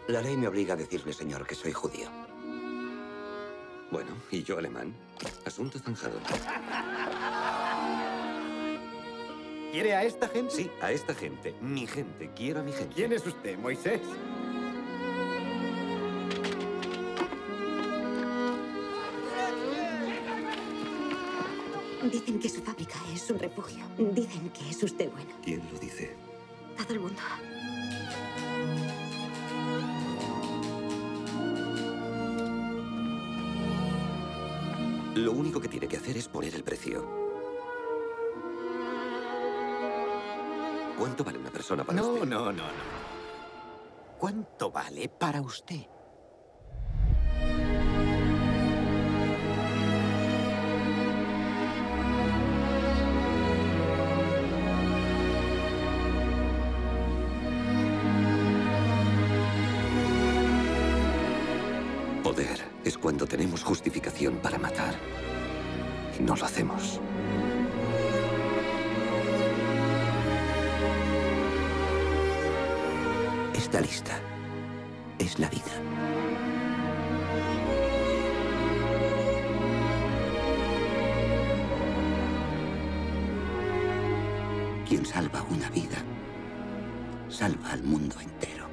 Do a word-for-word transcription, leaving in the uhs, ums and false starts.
La ley me obliga a decirle, señor, que soy judío. Bueno, y yo alemán. Asunto zanjado. ¿Quiere a esta gente? Sí, a esta gente. Mi gente. Quiero a mi gente. ¿Quién es usted, Moisés? Dicen que su fábrica es un refugio. Dicen que es usted bueno. ¿Quién lo dice? Todo el mundo. Lo único que tiene que hacer es poner el precio. ¿Cuánto vale una persona para No, usted? no, no, no. ¿Cuánto vale para usted? Poder es cuando tenemos justificación para matar. Y no lo hacemos. Esta lista es la vida. Quien salva una vida, salva al mundo entero.